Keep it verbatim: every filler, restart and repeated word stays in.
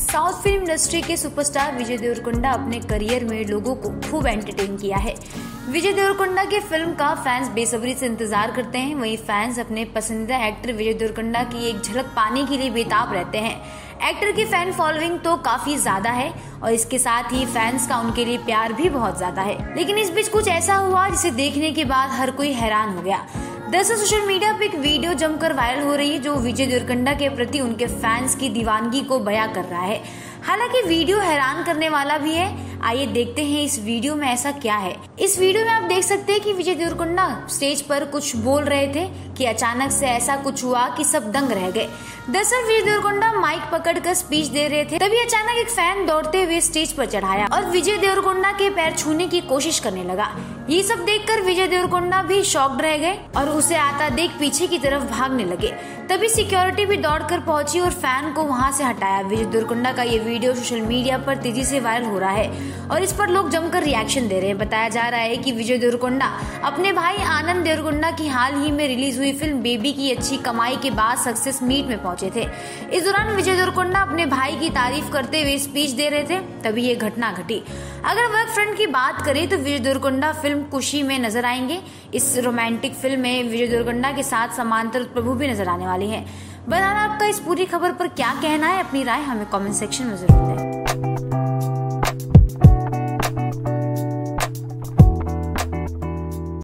South film industry के superstar Vijay Deverakonda अपने career में लोगों को खूब एंटरटेन किया है। विजय देवरकोंडा की फिल्म का फैंस बेसब्री से इंतजार करते हैं। वहीं फैंस अपने पसंदीदा एक्टर विजय देवरकोंडा की एक झलक पाने के लिए बेताब रहते हैं। एक्टर की फैन फॉलोइंग तो काफी ज्यादा है और इसके साथ ही फैंस का उनके लिए प्यार भी बहुत ज्यादा है। लेकिन इस बीच कुछ ऐसा हुआ जिसे देखने के बाद हर कोई हैरान हो गया। दरअसल सोशल मीडिया पे एक वीडियो जमकर वायरल हो रही है जो विजय देवरकोंडा के प्रति उनके फैंस की दीवानगी को बयां कर रहा है। हालांकि वीडियो हैरान करने वाला भी है। आइए देखते हैं इस वीडियो में ऐसा क्या है। इस वीडियो में आप देख सकते हैं कि विजय देवरकोंडा स्टेज पर कुछ बोल रहे थे कि अचानक से ऐसा कुछ हुआ कि सब दंग रह गए। दरअसल विजय देवरकोंडा माइक पकड़कर स्पीच दे रहे थे, तभी अचानक एक फैन दौड़ते हुए स्टेज पर चढ़ाया और विजय देवरकोंडा के पैर छूने की कोशिश करने लगा। ये सब देखकर विजय देवरकोंडा भी शॉक्ड रह गए और उसे आता देख पीछे की तरफ भागने लगे। तभी सिक्योरिटी भी दौड़कर पहुंची और फैन को वहां से हटाया। विजय देवरकोंडा का ये वीडियो सोशल मीडिया पर तेजी से वायरल हो रहा है और इस पर लोग जमकर रिएक्शन दे रहे हैं। बताया जा रहा है कि विजय देवरकोंडा अपने भाई आनंद देवरकोंडा की हाल ही में रिलीज हुई फिल्म बेबी की अच्छी कमाई के बाद सक्सेस मीट में पहुंचे थे। इस दौरान विजय देवरकोंडा अपने भाई की तारीफ करते हुए स्पीच दे रहे थे, तभी ये घटना घटी। अगर वर्क फ्रंट की बात करें तो विजय देवरकोंडा फिल्म खुशी में नजर आएंगे। इस रोमांटिक फिल्म में विजय देवरकोंडा के साथ समांतर प्रभु भी नजर आने वाली है। बहरहाल आपका इस पूरी खबर पर क्या कहना है, अपनी राय हमें कमेंट सेक्शन में जरूर दें।